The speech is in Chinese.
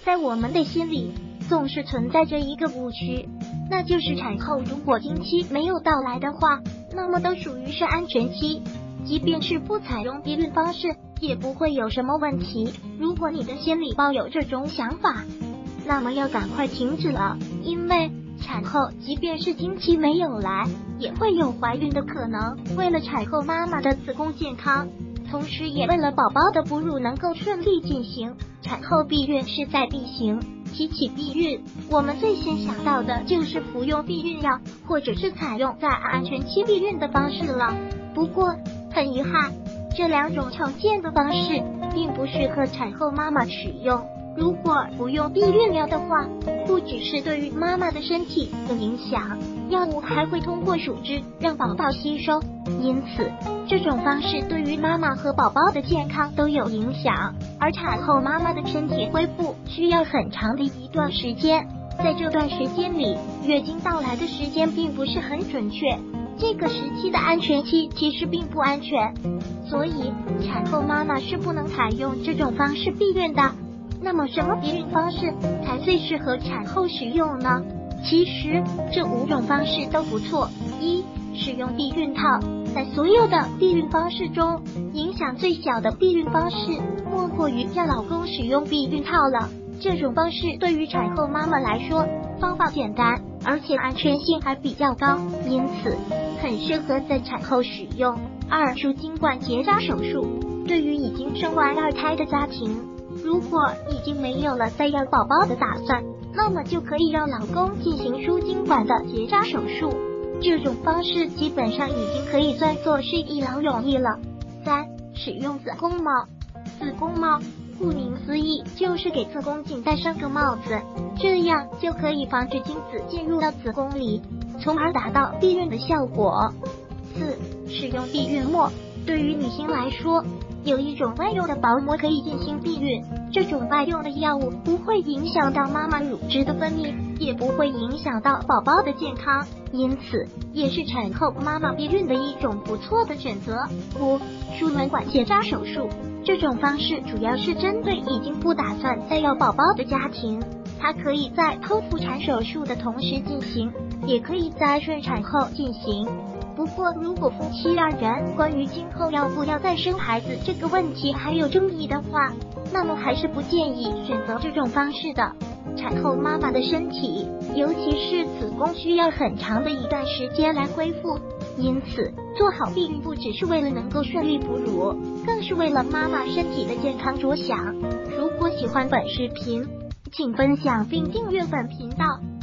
在我们的心里总是存在着一个误区，那就是产后如果经期没有到来的话，那么都属于是安全期，即便是不采用避孕方式也不会有什么问题。如果你的心里抱有这种想法，那么要赶快停止了，因为产后即便是经期没有来，也会有怀孕的可能。为了产后妈妈的子宫健康，同时也为了宝宝的哺乳能够顺利进行，产后避孕势在必行。提起避孕，我们最先想到的就是服用避孕药，或者是采用在安全期避孕的方式了。不过很遗憾，这两种常见的方式并不适合产后妈妈使用。如果服用避孕药的话，不只是对于妈妈的身体有影响，药物还会通过乳汁让宝宝吸收，因此这种方式对于妈妈和宝宝的健康都有影响。而产后妈妈的身体恢复需要很长的一段时间，在这段时间里，月经到来的时间并不是很准确，这个时期的安全期其实并不安全，所以产后妈妈是不能采用这种方式避孕的。那么什么避孕方式才最适合产后使用呢？其实这5种方式都不错。一、使用避孕套。在所有的避孕方式中，影响最小的避孕方式莫过于让老公使用避孕套了。这种方式对于产后妈妈来说，方法简单，而且安全性还比较高，因此很适合在产后使用。2、输精管结扎手术。对于已经生完2胎的家庭，如果已经没有了再要宝宝的打算，那么就可以让老公进行输精管的结扎手术。这种方式基本上已经可以算作是一劳永逸了。3、使用子宫帽。子宫帽顾名思义就是给子宫颈戴上个帽子，这样就可以防止精子进入到子宫里，从而达到避孕的效果。4、使用避孕膜。对于女性来说，有一种外用的薄膜可以进行避孕，这种外用的药物不会影响到妈妈乳汁的分泌，也不会影响到宝宝的健康，因此也是产后妈妈避孕的一种不错的选择。5、输卵管结扎手术。这种方式主要是针对已经不打算再要宝宝的家庭，它可以在剖腹产手术的同时进行，也可以在顺产后进行。不过如果夫妻2人关于今后要不要再生孩子这个问题还有争议的话，那么还是不建议选择这种方式的。产后妈妈的身体，尤其是子宫需要很长的一段时间来恢复，因此做好避孕不只是为了能够顺利哺乳，更是为了妈妈身体的健康着想。如果喜欢本视频，请分享并订阅本频道。